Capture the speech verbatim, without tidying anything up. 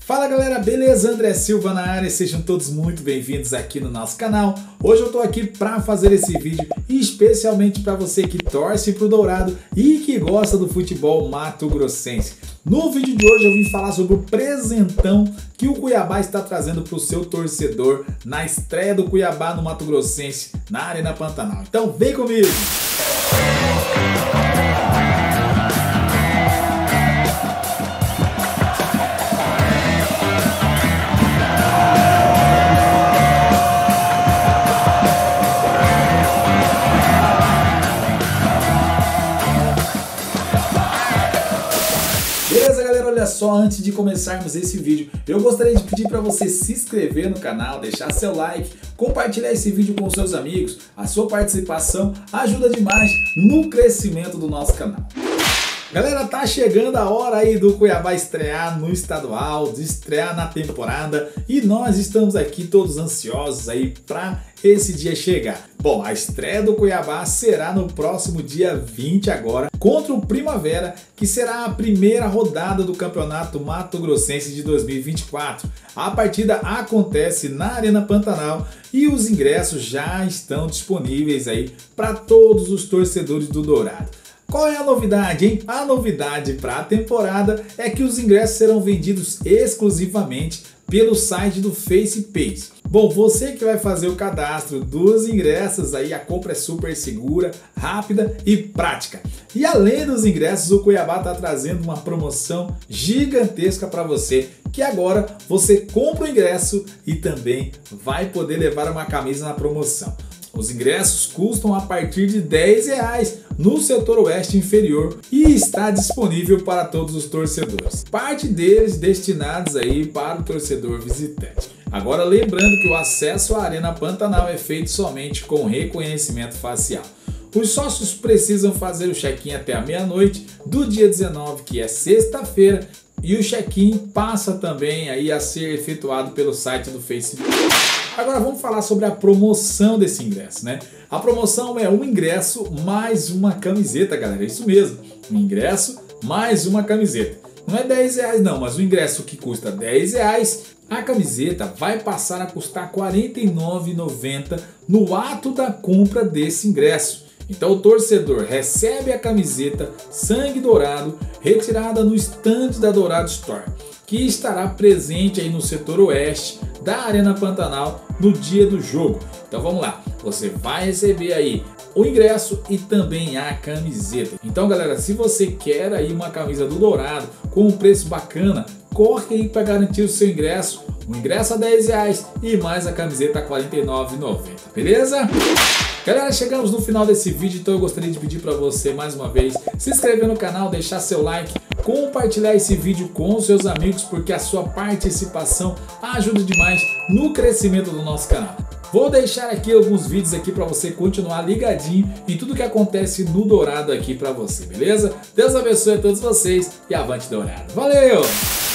Fala galera, beleza? André Silva na área, sejam todos muito bem-vindos aqui no nosso canal. Hoje eu tô aqui para fazer esse vídeo especialmente para você que torce pro Dourado e que gosta do futebol mato-grossense. No vídeo de hoje eu vim falar sobre o presentão que o Cuiabá está trazendo para o seu torcedor na estreia do Cuiabá no Mato Grossense, na Arena Pantanal. Então vem comigo! Beleza galera, olha só, antes de começarmos esse vídeo, eu gostaria de pedir para você se inscrever no canal, deixar seu like, compartilhar esse vídeo com seus amigos. A sua participação ajuda demais no crescimento do nosso canal. Galera, tá chegando a hora aí do Cuiabá estrear no estadual, de estrear na temporada, e nós estamos aqui todos ansiosos aí para esse dia chegar. Bom, a estreia do Cuiabá será no próximo dia vinte agora, contra o Primavera, que será a primeira rodada do Campeonato Mato Grossense de dois mil e vinte e quatro. A partida acontece na Arena Pantanal e os ingressos já estão disponíveis aí para todos os torcedores do Dourado. Qual é a novidade, hein? A novidade para a temporada é que os ingressos serão vendidos exclusivamente pelo site do FacePay. Bom, você que vai fazer o cadastro dos ingressos, aí a compra é super segura, rápida e prática. E além dos ingressos, o Cuiabá está trazendo uma promoção gigantesca para você, que agora você compra o ingresso e também vai poder levar uma camisa na promoção. Os ingressos custam a partir de dez reais no setor oeste inferior e está disponível para todos os torcedores. Parte deles destinados aí para o torcedor visitante. Agora lembrando que o acesso à Arena Pantanal é feito somente com reconhecimento facial. Os sócios precisam fazer o check-in até a meia-noite do dia dezenove, que é sexta-feira, e o check-in passa também aí a ser efetuado pelo site do Facebook. Agora vamos falar sobre a promoção desse ingresso, né? A promoção é um ingresso mais uma camiseta, galera, é isso mesmo. Um ingresso mais uma camiseta. Não é dez reais não, mas o ingresso que custa dez reais, a camiseta vai passar a custar quarenta e nove reais e noventa centavos no ato da compra desse ingresso. Então o torcedor recebe a camiseta Sangue Dourado retirada no estande da Dourado Store, que estará presente aí no setor oeste da Arena Pantanal no dia do jogo. Então vamos lá, você vai receber aí o ingresso e também a camiseta. Então galera, se você quer aí uma camisa do Dourado com um preço bacana, corre aí para garantir o seu ingresso. O ingresso a dez reais e mais a camiseta a quarenta e nove reais e noventa centavos, beleza? Galera, chegamos no final desse vídeo, então eu gostaria de pedir para você mais uma vez se inscrever no canal, deixar seu like, compartilhar esse vídeo com os seus amigos, porque a sua participação ajuda demais no crescimento do nosso canal. Vou deixar aqui alguns vídeos aqui para você continuar ligadinho em tudo que acontece no Dourado aqui para você, beleza? Deus abençoe a todos vocês e avante Dourado. Valeu!